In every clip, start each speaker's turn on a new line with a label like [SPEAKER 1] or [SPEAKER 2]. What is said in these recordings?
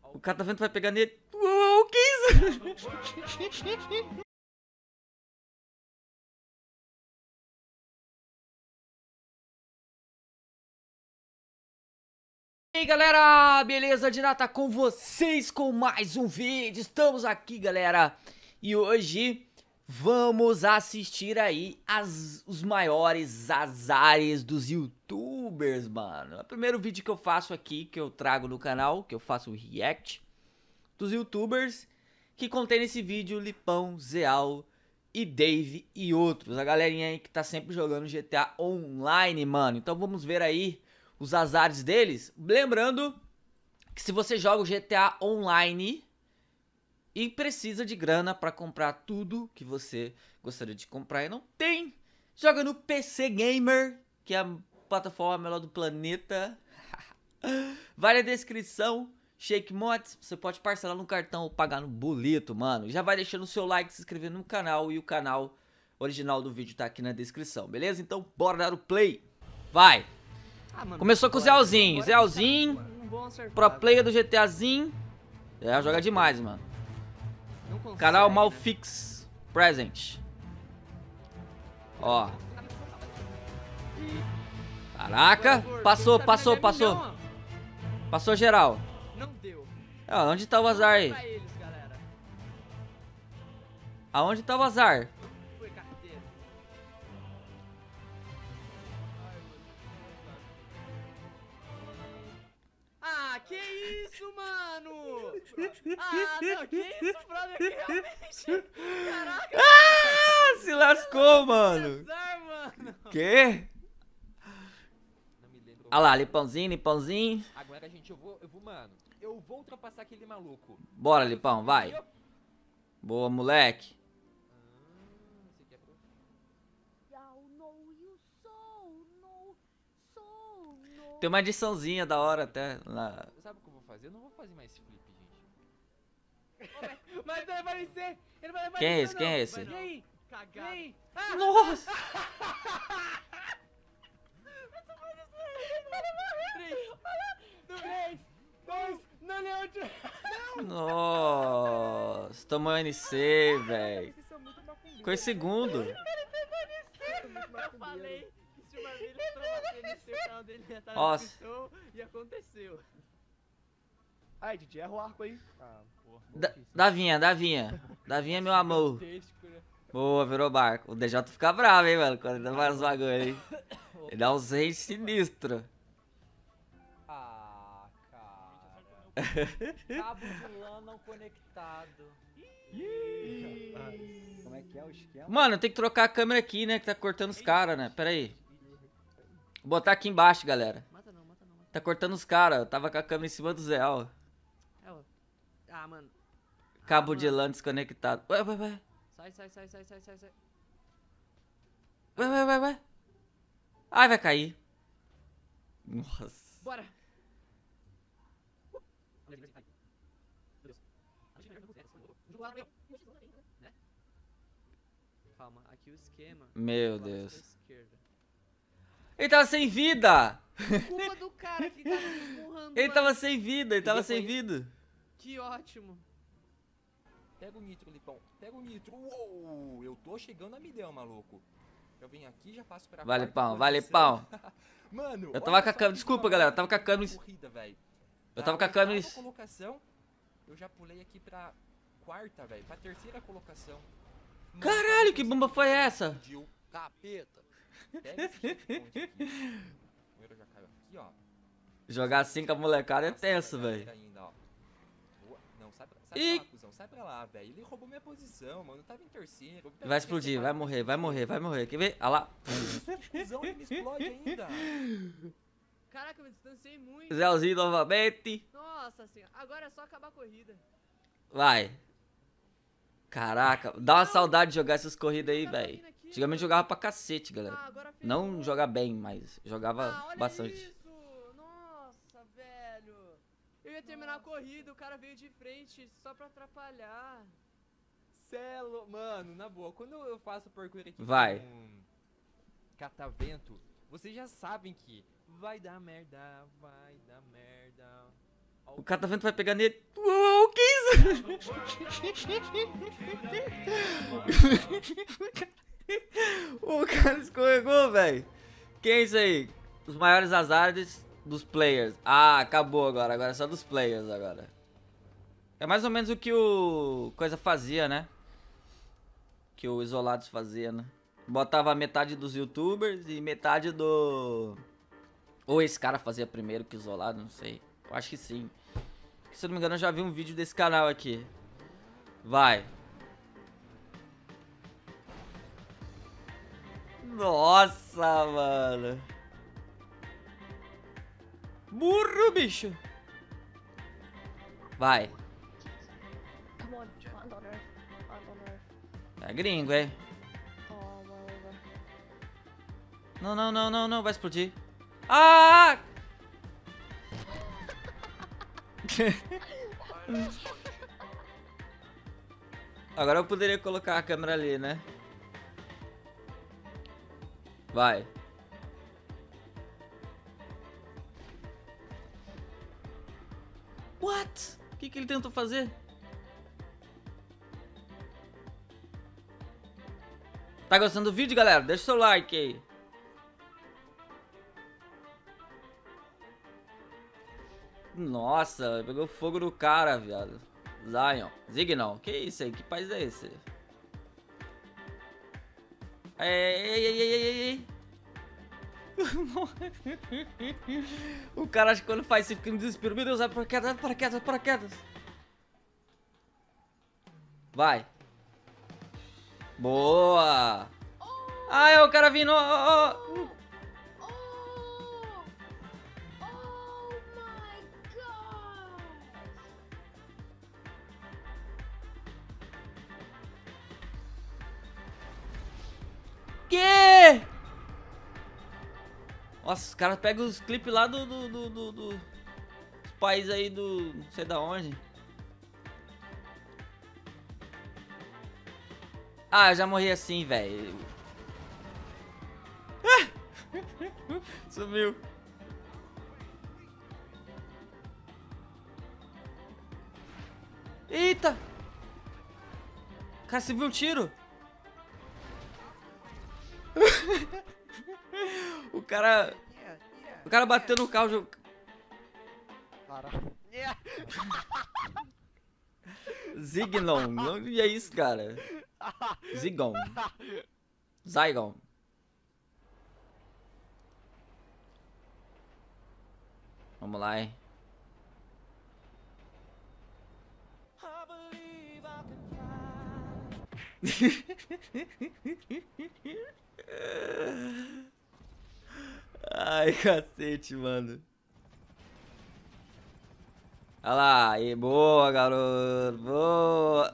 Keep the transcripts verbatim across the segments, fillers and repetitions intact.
[SPEAKER 1] O catavento vai pegar nele. Uou, que isso? E aí galera, beleza? Dirata com vocês com mais um vídeo. Estamos aqui galera, e hoje vamos assistir aí as, os maiores azares dos youtubers, mano. É o primeiro vídeo que eu faço aqui, que eu trago no canal, que eu faço react dos youtubers que contém nesse vídeo Lipão, Zeal e Dave e outros. A galerinha aí que tá sempre jogando G T A Online, mano. Então vamos ver aí os azares deles. Lembrando que se você joga o G T A Online e precisa de grana pra comprar tudo que você gostaria de comprar e não tem, joga no P C Gamer, que é a plataforma melhor do planeta. Vai na descrição, Shake Mods, você pode parcelar no cartão ou pagar no boleto, mano. Já vai deixando o seu like, se inscrevendo no canal, e o canal original do vídeo tá aqui na descrição, beleza? Então bora dar o play, vai! Ah, mano, começou com o Zealzinho, Zealzinho, pro player do GTAzinho. É, joga demais, mano. Consegue, canal Malfix Present. Ó. Caraca, passou, passou, passou. Passou geral. Não deu. É, onde tá o azar aí? Aonde tá o azar?
[SPEAKER 2] Ah, que isso, mano? Ah, não, que isso, brother? Que realmente... Caraca!
[SPEAKER 1] Ah, se lascou, mano.
[SPEAKER 2] Azar, mano.
[SPEAKER 1] Que? Olha lá, Lipãozinho, Lipãozinho.
[SPEAKER 3] Agora, gente, eu vou, eu vou, mano, eu vou ultrapassar aquele maluco.
[SPEAKER 1] Bora, Lipão, vai. Boa, moleque. Tem uma ediçãozinha da hora até. Na...
[SPEAKER 3] Sabe o que eu vou fazer? Eu não vou fazer mais esse flip, gente.
[SPEAKER 2] Mas vai aparecer! Ele vai aparecer!
[SPEAKER 1] Quem é esse? Quem é esse?
[SPEAKER 2] E aí? Cagado! E aí? Ah!
[SPEAKER 1] Nossa!
[SPEAKER 2] três, dois, não, não,
[SPEAKER 1] Nossa, tomou N C, velho. Ficou em segundo.
[SPEAKER 2] Eu falei que se uma vez ele trocasse N C, o canal dele ia estar na descrição e aconteceu.
[SPEAKER 4] Ai, Didi, erra o arco aí. Ah, porra.
[SPEAKER 1] Da, Davinha, Davinha. Davinha, meu amor. Boa, virou barco. O D J fica bravo, hein, mano, quando ele dá mais bagulho aí. Ele dá uns reis sinistros.
[SPEAKER 3] Ah, cara. Cabo de lã não conectado.
[SPEAKER 4] Como é que é o esquema?
[SPEAKER 1] Mano, tem que trocar a câmera aqui, né, que tá cortando os caras, né. Pera aí. Vou botar aqui embaixo, galera.
[SPEAKER 2] Mata não, mata não, mata.
[SPEAKER 1] Tá cortando os caras. Eu tava com a câmera em cima do Zeal.
[SPEAKER 2] É, ó. Ah, mano.
[SPEAKER 1] Cabo
[SPEAKER 2] ah,
[SPEAKER 1] de lã desconectado. Ué, ué, ué.
[SPEAKER 2] Sai, sai, sai, sai, sai, sai, sai.
[SPEAKER 1] Ué, ué, ué, ué. Ai, vai cair. Nossa.
[SPEAKER 2] Bora. Calma, aqui o esquema.
[SPEAKER 1] Meu Deus.
[SPEAKER 2] Esquerda.
[SPEAKER 1] Ele tava sem vida.
[SPEAKER 2] Culpa do cara que tava me empurrando.
[SPEAKER 1] Ele
[SPEAKER 2] lá.
[SPEAKER 1] tava sem vida, ele tava sem vida.
[SPEAKER 2] Que ótimo.
[SPEAKER 3] Pega o nitro, Lipão. Pega o nitro. Uou, eu tô chegando a milhão, maluco. Eu venho aqui e já passo pra
[SPEAKER 1] Vale
[SPEAKER 3] quarta
[SPEAKER 1] pão, vale
[SPEAKER 3] posição.
[SPEAKER 1] pão.
[SPEAKER 3] Mano,
[SPEAKER 1] Eu tava
[SPEAKER 3] olha
[SPEAKER 1] com a
[SPEAKER 3] só
[SPEAKER 1] câmera,
[SPEAKER 3] que
[SPEAKER 1] desculpa
[SPEAKER 3] uma
[SPEAKER 1] galera, eu tava com a câmera.
[SPEAKER 3] corrida, velho.
[SPEAKER 1] Eu
[SPEAKER 3] Da
[SPEAKER 1] tava com a câmera.
[SPEAKER 3] oitava colocação, eu já pulei aqui pra quarta, velho. Pra terceira colocação. Mano,
[SPEAKER 1] Caralho, que bomba foi essa?
[SPEAKER 3] Fudiu, capeta. Pega esse checkpoint aqui. Primeiro já caiu aqui, ó.
[SPEAKER 1] Jogar assim com a molecada é
[SPEAKER 3] Nossa,
[SPEAKER 1] tenso,
[SPEAKER 3] galera
[SPEAKER 1] velho.
[SPEAKER 3] ainda, ó. Boa. Não, sai pra, sai
[SPEAKER 1] Ih.
[SPEAKER 3] pra lá, cuzão. Sai pra lá, velho. Ele roubou minha posição, mano. Eu tava em terceiro. Eu
[SPEAKER 1] Vai explodir, vai morrer, vai morrer, vai morrer. Quer ver? Olha lá.
[SPEAKER 3] Que cuzão, ele me explode ainda.
[SPEAKER 2] Caraca, eu me distanciei muito.
[SPEAKER 1] Zealzinho novamente.
[SPEAKER 2] Nossa senhora, agora é só acabar a corrida.
[SPEAKER 1] Vai. Caraca, dá uma saudade de jogar essas corridas aí, velho. Antigamente jogava pra cacete, galera.
[SPEAKER 2] Ah, agora ferrou.
[SPEAKER 1] Não jogar bem, mas jogava
[SPEAKER 2] Ah, olha
[SPEAKER 1] bastante.
[SPEAKER 2] isso. Nossa, velho. Eu ia terminar a corrida, o cara veio de frente só pra atrapalhar.
[SPEAKER 3] Celo, mano, na boa, quando eu faço parkour aqui
[SPEAKER 1] Vai.
[SPEAKER 3] com catavento, vocês já sabem que vai dar merda, vai dar merda. Ó
[SPEAKER 1] O cara tá vendo que vai pegar nele. Uou, que isso? O cara escorregou, velho. Que é isso aí? Os maiores azares dos players. Ah, acabou agora. Agora é só dos players agora. É mais ou menos o que o coisa fazia, né? Que o Isolados fazia, né? Botava metade dos youtubers e metade do... Ou esse cara fazia primeiro que o Isolado, não sei. Eu acho que sim. Se eu não me engano, eu já vi um vídeo desse canal aqui. Vai. Nossa, mano. Burro, bicho. Vai.
[SPEAKER 5] Come on, land on Earth. Land on Earth.
[SPEAKER 1] É gringo, hein?
[SPEAKER 5] Oh, whatever.
[SPEAKER 1] Não, não, não, não, não. Vai explodir. Ah! Agora eu poderia colocar a câmera ali, né? Vai. What? O que que ele tentou fazer? Tá gostando do vídeo, galera? Deixa o seu like aí. Nossa, pegou fogo no cara, viado. Zion. Zignal. Que isso aí? Que país é esse? Ei, ei, ei, ei, ei, ei. O cara acha que quando faz isso fica no desespero. Meu Deus, vai paraquedas, paraquedas, paraquedas. Vai. Boa. Ah, é o cara vindo. Oh, oh, oh. Que? Nossa, os caras pegam os clipes lá do, do, do, do, do dos países aí do não sei da onde. Ah, eu já morri assim, velho. Ah! Sumiu. Eita! Cara, você viu um tiro? O cara... O cara bateu no carro...
[SPEAKER 4] Para.
[SPEAKER 1] Zignon. E é isso, cara? Zigon. Zygon. Vamos lá, hein? Ai, cacete, mano. Olha lá, aí, boa, garoto, boa.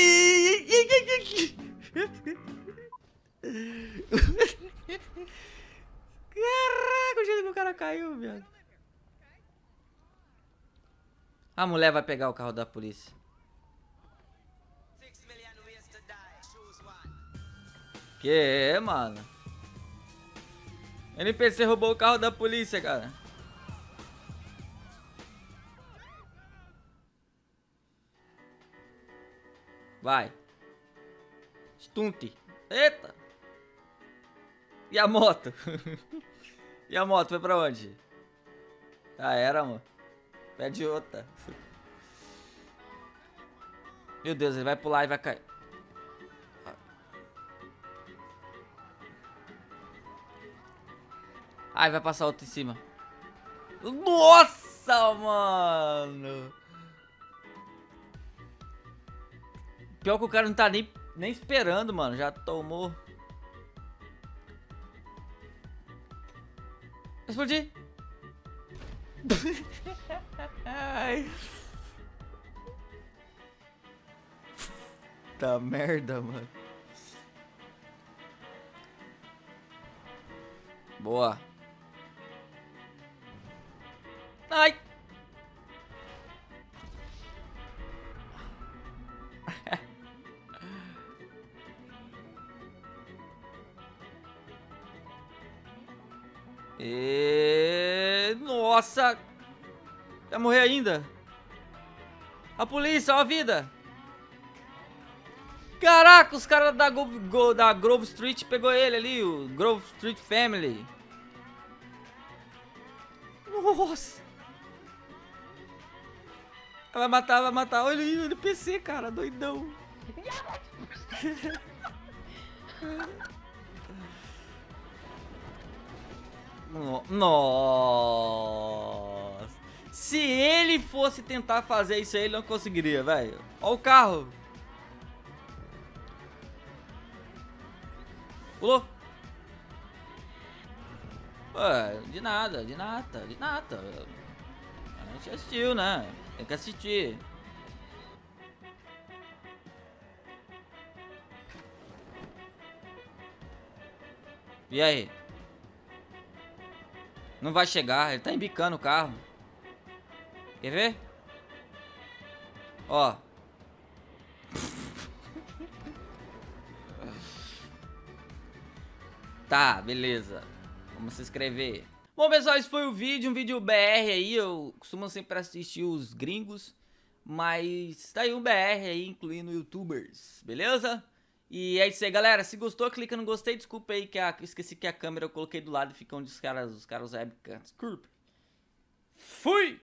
[SPEAKER 1] Caraca, o jeito que o cara caiu, viado. A mulher vai pegar o carro da polícia. Que, mano? N P C roubou o carro da polícia, cara. Vai. Stunt. Eita. E a moto? E a moto foi pra onde? Ah, era, mano. Pede outra. Meu Deus, ele vai pular e vai cair. Ai, vai passar outro em cima. Nossa, mano. Pior que o cara não tá nem, nem esperando, mano. Já tomou. Explodir. Ai. Tá merda, mano. Boa. Ai. E... Nossa. Vai morrer ainda? A polícia, ó a vida. Caraca, os caras da, Go Go da Grove Street pegou ele ali, o Grove Street Family. Nossa. Vai matar, vai matar. Olha aí, olha o P C, cara, doidão. Nossa. Se ele fosse tentar fazer isso aí, ele não conseguiria, velho. Olha o carro. Pulou. Ué, de nada, de nada, de nada. A gente assistiu, né? Tem que assistir. E aí? Não vai chegar, ele tá embicando o carro. Quer ver? Ó. Tá, beleza. Vamos se inscrever. Bom, pessoal, esse foi o vídeo, um vídeo B R aí. Eu costumo sempre assistir os gringos, mas tá aí um B R aí, incluindo youtubers, beleza? E é isso aí, galera. Se gostou, clica no gostei. Desculpa aí que a, esqueci que a câmera eu coloquei do lado e fica onde os caras, os caras webcam. Desculpa. Fui!